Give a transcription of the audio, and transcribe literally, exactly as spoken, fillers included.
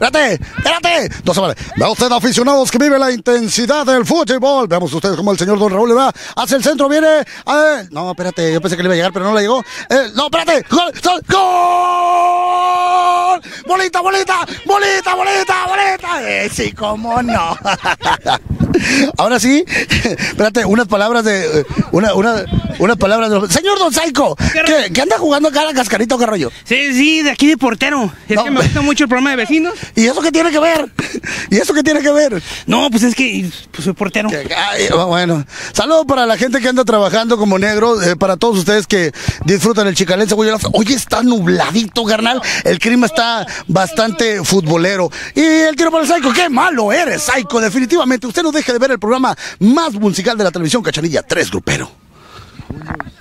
espérate, espérate. No se vale. Vea usted, aficionados que vive la intensidad del fútbol. Veamos ustedes como el señor Don Raúl le va hacia el centro, viene. A ver. No, espérate, yo pensé que le iba a llegar, pero no le llegó. Eh, no, espérate. ¡Gol! ¡Gol! ¡Gol! ¡Bolita, bolita! ¡Bolita, bolita, bolita! Eh, sí, cómo no. Ahora sí, espérate, unas palabras de. Una, una, unas palabras de. Señor Don Saico, ¿qué, ¿qué anda jugando acá a la cascarita o qué rollo? Sí, sí, de aquí de portero. Es No, que me gusta mucho el programa de vecinos. ¿Y eso qué tiene que ver? ¿Y eso qué tiene que ver? No, pues es que pues soy portero. Ay, bueno, saludos para la gente que anda trabajando como negro, eh, para todos ustedes que disfrutan el chicalense. Oye, está nubladito, carnal. El clima está bastante futbolero. Y el tiro para el Saico, qué malo eres, Saico, definitivamente. Usted no deje de ver el programa más musical de la televisión, Cachanilla, tres grupero.